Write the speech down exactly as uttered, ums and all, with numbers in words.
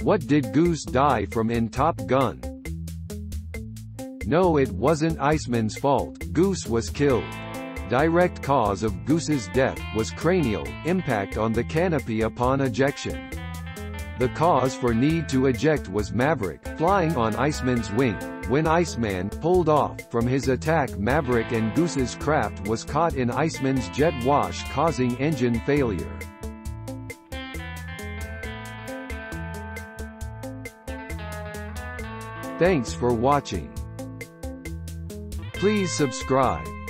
What did Goose die from in Top Gun? No, it wasn't Iceman's fault. Goose was killed. Direct cause of Goose's death was cranial impact on the canopy upon ejection. The cause for need to eject was Maverick flying on Iceman's wing. When Iceman pulled off from his attack, Maverick and Goose's craft was caught in Iceman's jet wash, causing engine failure. Thanks for watching. Please subscribe.